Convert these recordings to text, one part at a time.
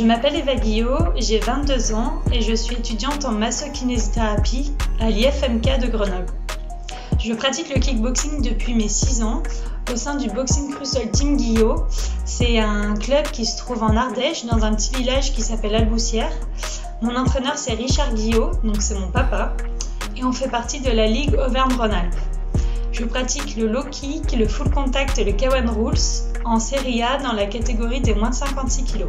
m'appelle Eva Guillot, j'ai 22 ans et je suis étudiante en massokinésithérapie à l'IFMK de Grenoble. Je pratique le kickboxing depuis mes 6 ans au sein du Boxing Crucial Team Guillot. C'est un club qui se trouve en Ardèche, dans un petit village qui s'appelle Alboussière. Mon entraîneur c'est Richard Guillot, donc c'est mon papa, et on fait partie de la Ligue Auvergne-Rhône-Alpes. Je pratique le low kick, le full contact et le K1 Rules en série A dans la catégorie des moins de 56 kg.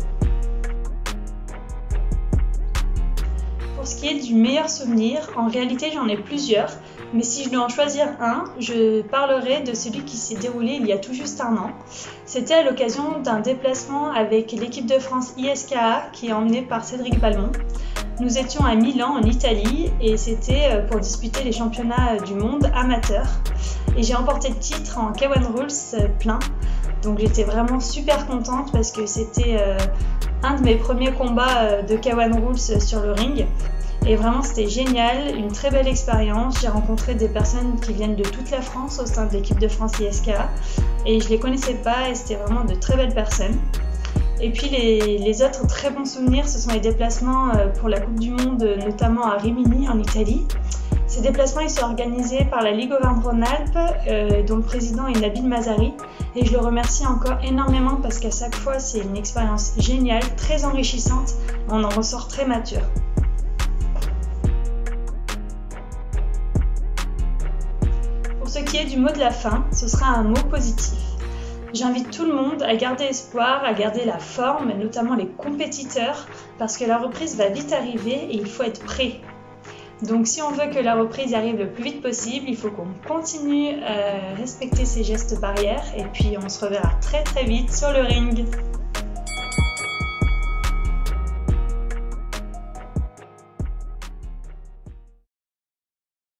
Pour ce qui est du meilleur souvenir, en réalité j'en ai plusieurs, mais si je dois en choisir un, je parlerai de celui qui s'est déroulé il y a tout juste un an. C'était à l'occasion d'un déplacement avec l'équipe de France ISKA qui est emmenée par Cédric Balmont. Nous étions à Milan en Italie et c'était pour disputer les championnats du monde amateurs. Et j'ai remporté le titre en K1 Rules plein, donc j'étais vraiment super contente parce que c'était un de mes premiers combats de K1 Rules sur le ring. Et vraiment c'était génial, une très belle expérience. J'ai rencontré des personnes qui viennent de toute la France au sein de l'équipe de France ISKA et je les connaissais pas et c'était vraiment de très belles personnes. Et puis les autres très bons souvenirs, ce sont les déplacements pour la Coupe du Monde, notamment à Rimini en Italie. Ces déplacements ils sont organisés par la Ligue Auvergne-Rhône-Alpes, dont le président est Nabil Mazari. Et je le remercie encore énormément parce qu'à chaque fois c'est une expérience géniale, très enrichissante, on en ressort très mature. Pour ce qui est du mot de la fin, ce sera un mot positif. J'invite tout le monde à garder espoir, à garder la forme, notamment les compétiteurs, parce que la reprise va vite arriver et il faut être prêt. Donc si on veut que la reprise arrive le plus vite possible, il faut qu'on continue à respecter ces gestes barrières et puis on se reverra très vite sur le ring.